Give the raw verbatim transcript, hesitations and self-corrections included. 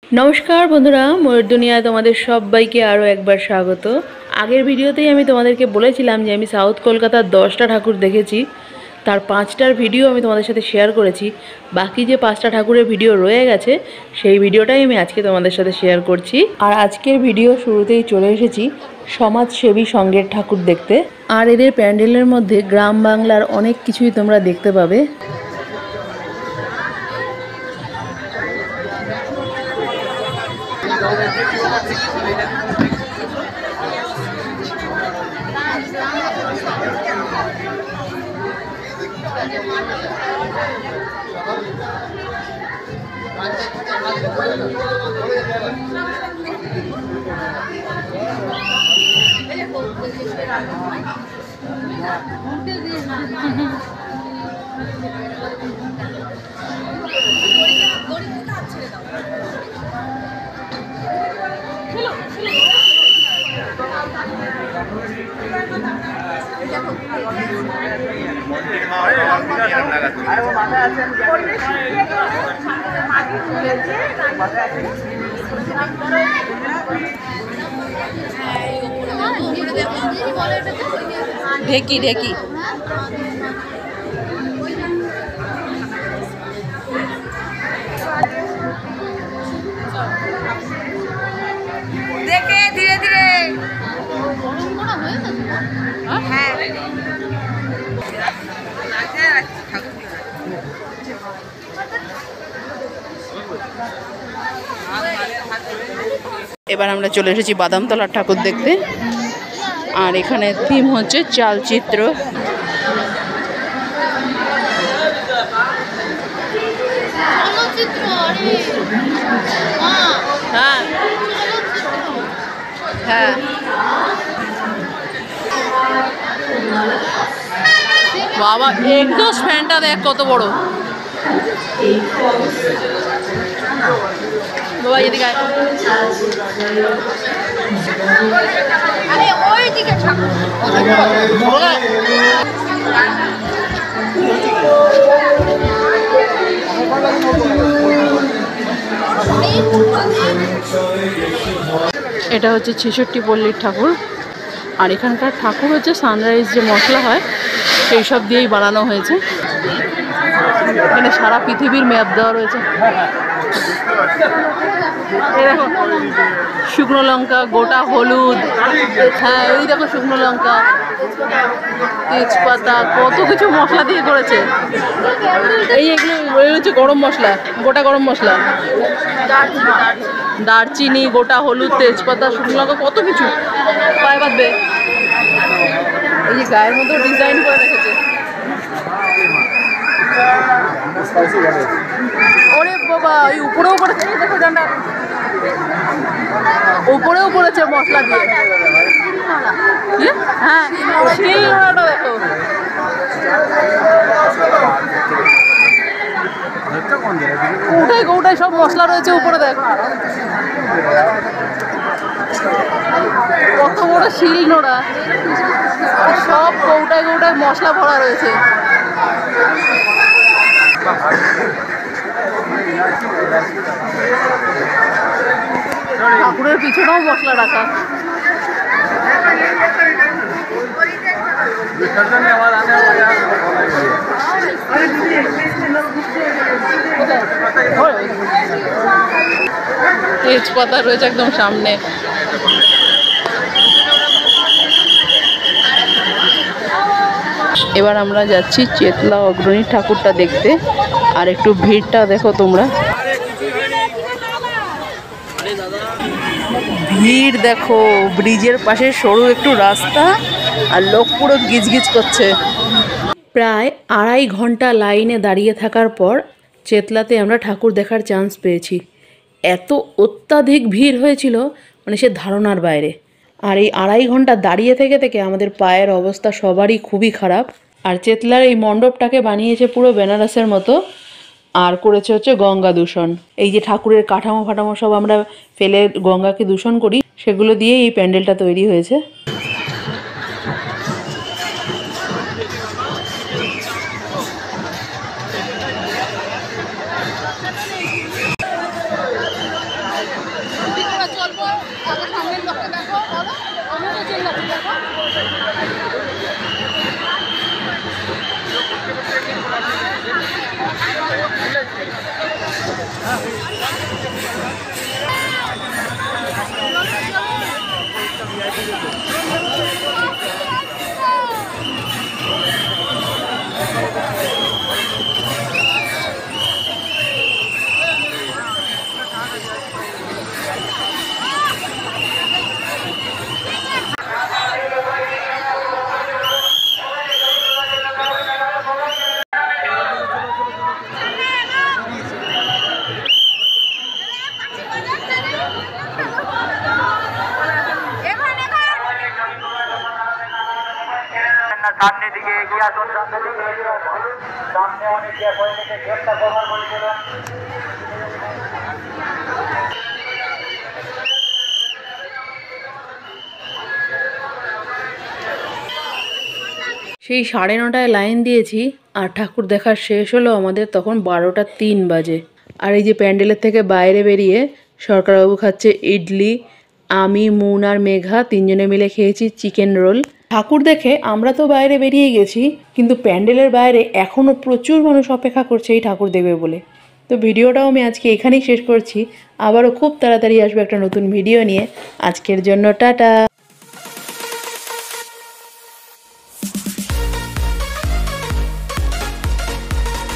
नमस्कार बंधुरा मयूर दुनिया तुम्हारे सबाइके आरो एक बार स्वागत। आगे भिडियोतेई आमी तोमादेरके बोलेछिलाम जे आमी साउथ कलकातार दसटा ठाकुर देखेछि, तार पाँचटार भिडियो आमी तोमादेर साथे शेयर करेछि। बाकी जे पाँचटा ठाकुरेर भिडियो रये गेछे सेई भिडियोटाई आमी आजके तोमादेर साथे शेयर करछि। आर आजकेर भिडियो शुरूतेई चले एसेछि समाजसेवी संघेर ठाकुर देखते। आर एদের প্যান্ডেলের মধ্যে গ্রাম বাংলার অনেক কিছুই তোমরা দেখতে পাবে। ढेकी ढेकी देखे धीरे धीरे এবার আমরা চলে এসেছি বাদামতলার ঠাকুর দেখতে। আর এখানে থিম হচ্ছে চালচিত্র। হ্যাঁ হ্যাঁ বাবা এক্সস্ট ফ্যানটা দেখ কত বড়। বাবা এদিকে আয়। अरे ওই দিকে ঠাকুর এটা হচ্ছে ছেষট্টি পল্লীর ঠাকুর। আর এখানকার ঠাকুর হচ্ছে সানরাইজ যে মশলা হয় সেই সব দিয়েই বানানো হয়েছে। এখানে সারা পৃথিবীর ম্যাপ দেওয়া রয়েছে। এই দেখো শুকনো লঙ্কা, গোটা হলুদ, হ্যাঁ এই দেখো শুকনো লঙ্কা, তেজপাতা, কত কিছু মশলা দিয়ে করেছে। এই এগুলো হচ্ছে গরম মশলা, গোটা গরম মশলা, দারচিনি, গোটা হলুদ, তেজপাতা, শুকনো লঙ্কা, কত কিছু পায়ে বাঁধবে। এই যে গায়ের মতো ডিজাইন করে রেখেছে। ওরে বাবা এই উপরেও করেছে, দেখো জানা উপরেও করেছে মশলা দিয়ে। হ্যাঁ শিল নোড়াটা দেখো। কৌটায় কৌটায় সব মশলা রয়েছে উপরে দেখো। কত বড় শিল নোড়া, সব কৌটায় কৌটায় মশলা ভরা রয়েছে। ঠাকুরের পিছনেও মশলা রাখা। তেজপাতা রয়েছে একদম সামনে। এবার আমরা যাচ্ছি চেতলা অগ্রণী ঠাকুরটা দেখতে। আর একটু ভিড়টা দেখো তোমরা, ভিড় দেখো। ব্রিজের পাশে সরু একটু রাস্তা আর লোক পুরো গিজগিজ করছে। প্রায় আড়াই ঘন্টা লাইনে দাঁড়িয়ে থাকার পর চেতলাতে আমরা ঠাকুর দেখার চান্স পেয়েছি। এত অত্যাধিক ভিড় হয়েছিল মানে সে ধারণার বাইরে। আর এই আড়াই ঘন্টা দাঁড়িয়ে থেকে থেকে আমাদের পায়ের অবস্থা সবারই খুবই খারাপ। আর চেতলার এই মণ্ডপটাকে বানিয়েছে পুরো বেনারসের মতো। আর করেছে হচ্ছে গঙ্গা দূষণ। এই যে ঠাকুরের কাঠামো ফাঠামো সব আমরা ফেলে গঙ্গাকে দূষণ করি, সেগুলো দিয়ে এই প্যান্ডেলটা তৈরি হয়েছে। সামনের দিকে এগিয়ে আসুন, সামনের দিকে এগিয়ে আসুন। সামনে অনেক গ্যাপ হয়ে গেছে, গ্যাপটা কভার করে দেবেন। সেই সাড়ে নটায় লাইন দিয়েছি আর ঠাকুর দেখা শেষ হলো আমাদের তখন বারোটা তিন বাজে। আর এই যে প্যান্ডেলের থেকে বাইরে বেরিয়ে সরকারবাবু খাচ্ছে ইডলি, আমি মুন আর মেঘা তিনজনে মিলে খেয়েছি চিকেন রোল। ঠাকুর দেখে আমরা তো বাইরে বেরিয়ে গেছি, কিন্তু প্যান্ডেলের বাইরে এখনও প্রচুর মানুষ অপেক্ষা করছে এই ঠাকুর দেখবে বলে। তো ভিডিওটাও আমি আজকে এখানেই শেষ করছি। আবারও খুব তাড়াতাড়ি আসবে একটা নতুন ভিডিও নিয়ে। আজকের জন্য টাটা।